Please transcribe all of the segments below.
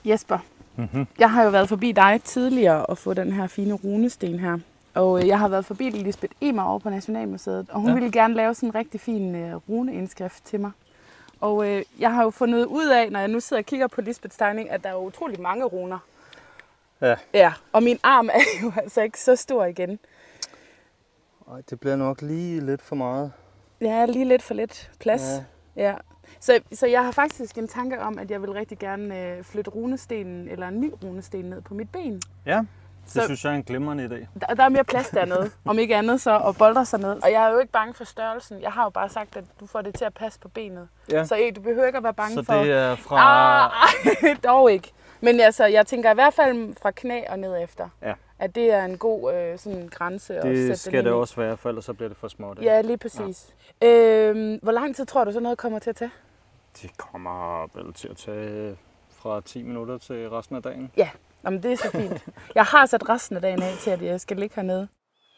Jesper, jeg har jo været forbi dig tidligere og få den her fine runesten her. Og jeg har været forbi Lisbeth Emer over på Nationalmuseet, og hun ville gerne lave sådan en rigtig fin runeindskrift til mig. Og jeg har jo fundet ud af, når jeg nu sidder og kigger på Lisbeths tegning, at der er utrolig mange runer. Ja, og min arm er jo altså ikke så stor igen. Ej, det bliver nok lige lidt for meget. Ja, lige lidt for lidt plads. Ja. Så jeg har faktisk en tanke om, at jeg vil rigtig gerne flytte runestenen, eller en ny runesten ned på mit ben. Ja, det synes jeg er en glimrende idé. Der er mere plads dernede, om ikke andet så, og bolder sig ned. Og jeg er jo ikke bange for størrelsen. Jeg har jo bare sagt, at du får det til at passe på benet. Ja. Så du behøver ikke at være bange for... Så det er fra... dog ikke. Men altså, jeg tænker i hvert fald fra knæ og ned efter. Ja. At det er en god sådan, grænse at sætte det skal det også være, for ellers så bliver det for småt. Ja, lige præcis. Ja. Hvor lang tid tror du så noget kommer til at tage? Det kommer vel til at tage fra 10 minutter til resten af dagen. Ja, jamen, det er så fint. Jeg har sat resten af dagen af til, at jeg skal ligge hernede.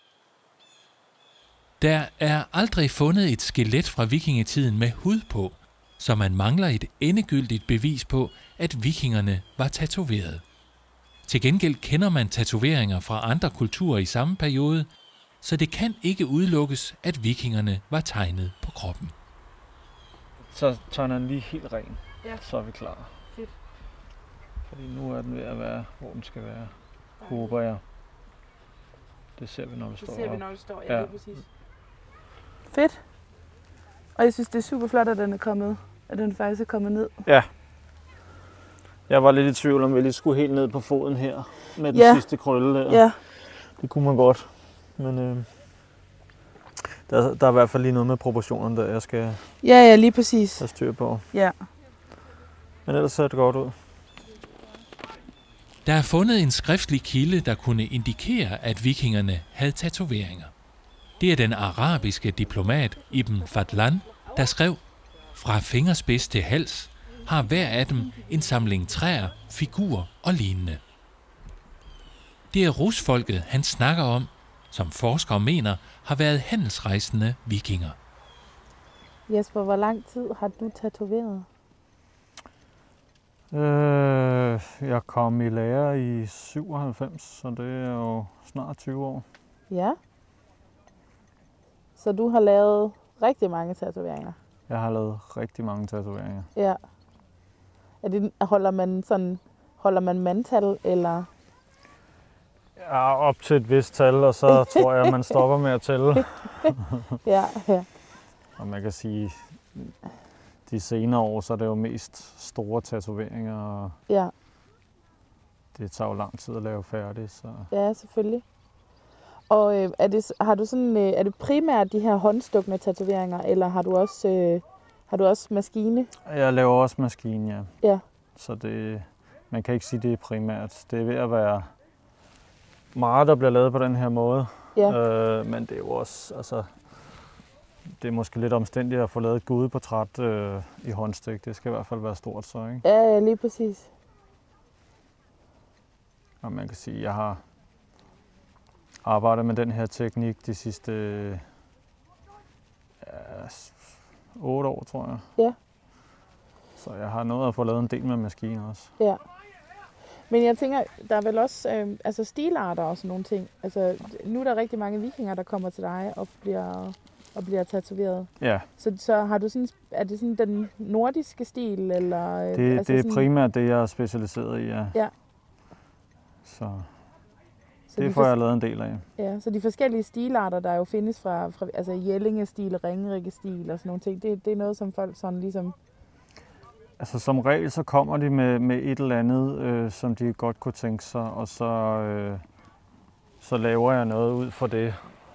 Der er aldrig fundet et skelet fra vikingetiden med hud på, så man mangler et endegyldigt bevis på, at vikingerne var tatoveret. Til gengæld kender man tatoveringer fra andre kulturer i samme periode, så det kan ikke udelukkes, at vikingerne var tegnet på kroppen. Så tegner den lige helt ren, ja. Så er vi klar. Fedt. Fordi nu er den ved at være, hvor den skal være, håber jeg. Det ser vi, når vi står op. Det ser vi, når vi står, ja, lige præcis. Fedt. Og jeg synes, det er super flot, at den er kommet, at den faktisk er kommet ned. Ja. Jeg var lidt i tvivl om, vi lige skulle helt ned på foden her med den sidste krølle der. Ja. Det kunne man godt, men der er i hvert fald lige noget med proportionerne, der jeg skal lige præcis. have styr på. Ja. Men ellers ser det godt ud. Der er fundet en skriftlig kilde, der kunne indikere, at vikingerne havde tatoveringer. Det er den arabiske diplomat Ibn Fadlan, der skrev: "Fra fingerspids til hals har hver af dem en samling træer, figurer og lignende." Det er rusfolket, han snakker om, som forskere mener har været handelsrejsende vikinger. Jesper, hvor lang tid har du tatoveret? Jeg kom i lære i 97, så det er jo snart 20 år. Ja. Så du har lavet rigtig mange tatoveringer? Jeg har lavet rigtig mange tatoveringer. Ja. Holder man mandtal, eller? Ja, op til et vist tal, og så tror jeg, man stopper med at tælle. Ja. Og man kan sige, de senere år, så er det jo mest store tatoveringer, og det tager jo lang tid at lave færdigt. Så. Ja, selvfølgelig. Og er det primært de her håndstukne tatoveringer, eller har du også maskine? Jeg laver også maskine, ja. Så man kan ikke sige, det er primært. Det er ved at være meget, der bliver lavet på den her måde. Ja. Men det er jo også, altså, det er måske lidt omstændigt at få lavet et gudeportræt i håndstik. Det skal i hvert fald være stort så, ikke? Ja, lige præcis. Og man kan sige, at jeg har arbejdet med den her teknik de sidste 8 år, tror jeg. Ja. Så jeg har nået at få lavet en del med maskiner også. Ja. Men jeg tænker, der er vel også stilarter og sådan nogle ting. Altså, nu er der rigtig mange vikinger, der kommer til dig og bliver tatoveret. Ja. Så har du er det sådan den nordiske stil? Eller, det er primært det, jeg er specialiseret i, ja. Ja. Så det får jeg lavet en del af. Ja, så de forskellige stilarter, der jo findes fra altså Jellinge-stil, Ringerike-stil og sådan nogle ting, det er noget, som folk sådan ligesom... Altså som regel, så kommer de med et eller andet, som de godt kunne tænke sig, og så laver jeg noget ud for det.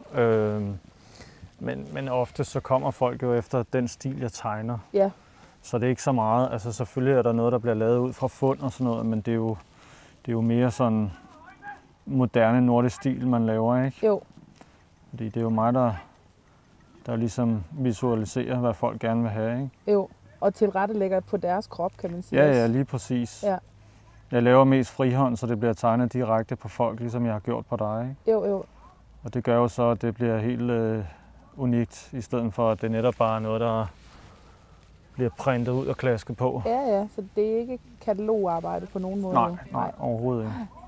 Men ofte så kommer folk jo efter den stil, jeg tegner. Ja. Så det er ikke så meget. Altså selvfølgelig er der noget, der bliver lavet ud fra fund og sådan noget, men det er jo mere sådan moderne nordisk stil, man laver, ikke? Jo. Fordi det er jo mig, der ligesom visualiserer, hvad folk gerne vil have, ikke? Jo, og tilrettelægger på deres krop, kan man sige. Ja, lige præcis. Ja. Jeg laver mest frihånd, så det bliver tegnet direkte på folk, ligesom jeg har gjort på dig, ikke? Jo. Og det gør jo så, at det bliver helt unikt, i stedet for, at det netop bare er noget, der bliver printet ud og klasket på. Ja, så det er ikke katalogarbejde på nogen måde. Nej, overhovedet ikke.